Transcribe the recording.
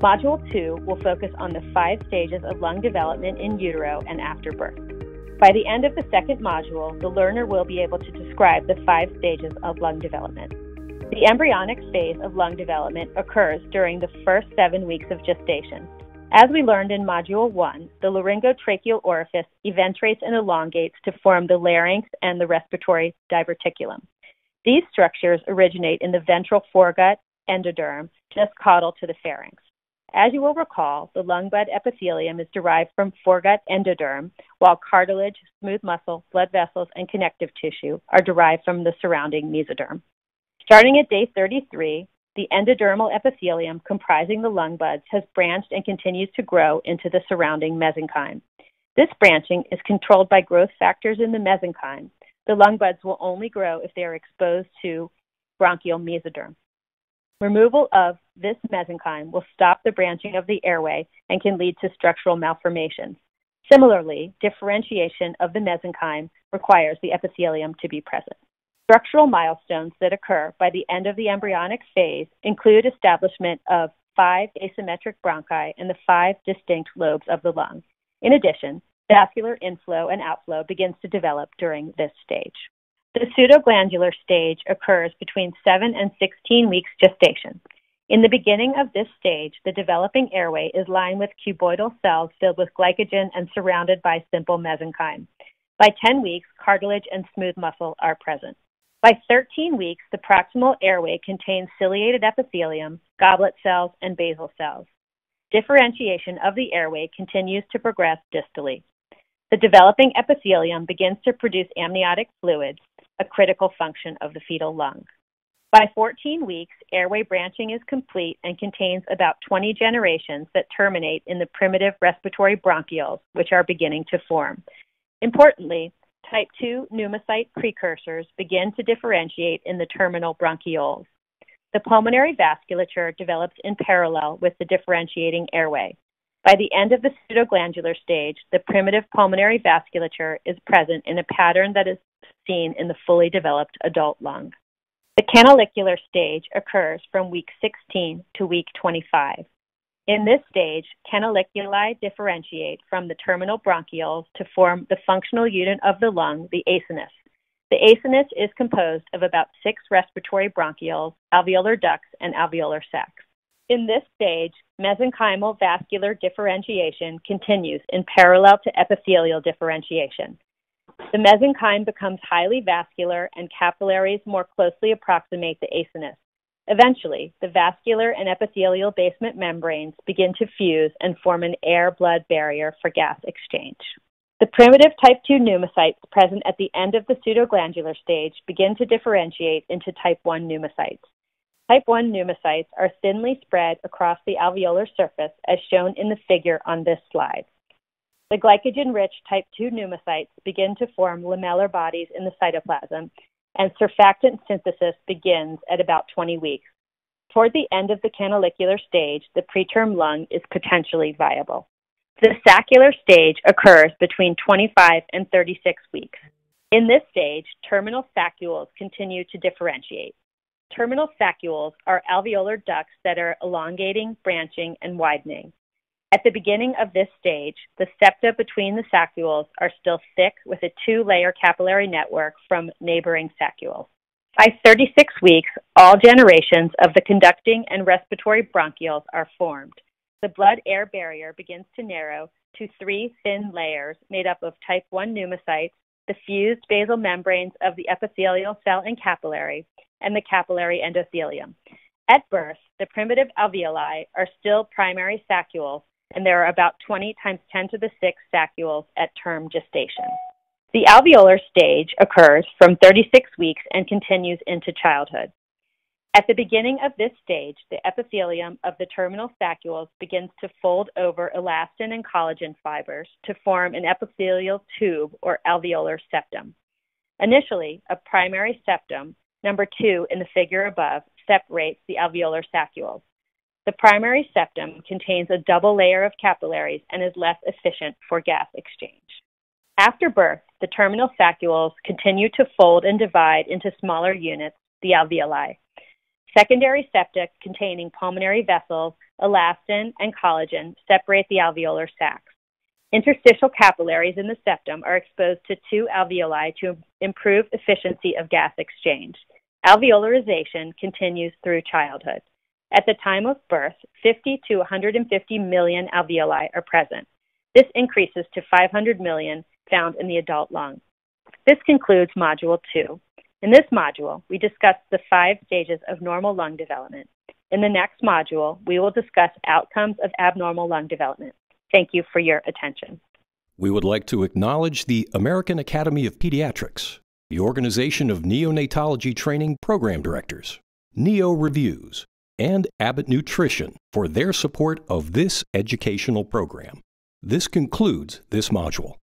Module 2 will focus on the 5 stages of lung development in utero and after birth. By the end of the second module, the learner will be able to describe the 5 stages of lung development. The embryonic phase of lung development occurs during the first 7 weeks of gestation. As we learned in Module 1, the laryngotracheal orifice eventrates and elongates to form the larynx and the respiratory diverticulum. These structures originate in the ventral foregut endoderm, just caudal to the pharynx. As you will recall, the lung bud epithelium is derived from foregut endoderm, while cartilage, smooth muscle, blood vessels, and connective tissue are derived from the surrounding mesoderm. Starting at day 33, the endodermal epithelium comprising the lung buds has branched and continues to grow into the surrounding mesenchyme. This branching is controlled by growth factors in the mesenchyme. The lung buds will only grow if they are exposed to bronchial mesoderm. Removal of this mesenchyme will stop the branching of the airway and can lead to structural malformations. Similarly, differentiation of the mesenchyme requires the epithelium to be present. Structural milestones that occur by the end of the embryonic phase include establishment of 5 asymmetric bronchi in the 5 distinct lobes of the lung. In addition, vascular inflow and outflow begins to develop during this stage. The pseudoglandular stage occurs between 7 and 16 weeks gestation. In the beginning of this stage, the developing airway is lined with cuboidal cells filled with glycogen and surrounded by simple mesenchyme. By 10 weeks, cartilage and smooth muscle are present. By 13 weeks, the proximal airway contains ciliated epithelium, goblet cells, and basal cells. Differentiation of the airway continues to progress distally. The developing epithelium begins to produce amniotic fluids, a critical function of the fetal lung. By 14 weeks, airway branching is complete and contains about 20 generations that terminate in the primitive respiratory bronchioles, which are beginning to form. Importantly, type 2 pneumocyte precursors begin to differentiate in the terminal bronchioles. The pulmonary vasculature develops in parallel with the differentiating airway. By the end of the pseudoglandular stage, the primitive pulmonary vasculature is present in a pattern that is seen in the fully developed adult lung. The canalicular stage occurs from week 16 to week 25. In this stage, canaliculi differentiate from the terminal bronchioles to form the functional unit of the lung, the acinus. The acinus is composed of about 6 respiratory bronchioles, alveolar ducts, and alveolar sacs. In this stage, mesenchymal vascular differentiation continues in parallel to epithelial differentiation. The mesenchyme becomes highly vascular and capillaries more closely approximate the acinus. Eventually, the vascular and epithelial basement membranes begin to fuse and form an air-blood barrier for gas exchange. The primitive type 2 pneumocytes present at the end of the pseudoglandular stage begin to differentiate into type 1 pneumocytes. Type 1 pneumocytes are thinly spread across the alveolar surface as shown in the figure on this slide. The glycogen-rich type 2 pneumocytes begin to form lamellar bodies in the cytoplasm, and surfactant synthesis begins at about 20 weeks. Toward the end of the canalicular stage, the preterm lung is potentially viable. The saccular stage occurs between 25 and 36 weeks. In this stage, terminal saccules continue to differentiate. Terminal saccules are alveolar ducts that are elongating, branching, and widening. At the beginning of this stage, the septa between the saccules are still thick with a 2-layer capillary network from neighboring saccules. By 36 weeks, all generations of the conducting and respiratory bronchioles are formed. The blood-air barrier begins to narrow to 3 thin layers made up of type 1 pneumocytes, the fused basal membranes of the epithelial cell and capillary, and the capillary endothelium. At birth, the primitive alveoli are still primary saccules, and there are about 20 times 10 to the 6 saccules at term gestation. The alveolar stage occurs from 36 weeks and continues into childhood. At the beginning of this stage, the epithelium of the terminal saccules begins to fold over elastin and collagen fibers to form an epithelial tube or alveolar septum. Initially, a primary septum, number 2 in the figure above, separates the alveolar saccules. The primary septum contains a double layer of capillaries and is less efficient for gas exchange. After birth, the terminal saccules continue to fold and divide into smaller units, the alveoli. Secondary septa containing pulmonary vessels, elastin, and collagen separate the alveolar sacs. Interstitial capillaries in the septum are exposed to two alveoli to improve efficiency of gas exchange. Alveolarization continues through childhood. At the time of birth, 50 to 150 million alveoli are present. This increases to 500 million found in the adult lung. This concludes Module 2. In this module, we discussed the 5 stages of normal lung development. In the next module, we will discuss outcomes of abnormal lung development. Thank you for your attention. We would like to acknowledge the American Academy of Pediatrics, the Organization of Neonatology Training Program Directors, Neo Reviews, and Abbott Nutrition for their support of this educational program. This concludes this module.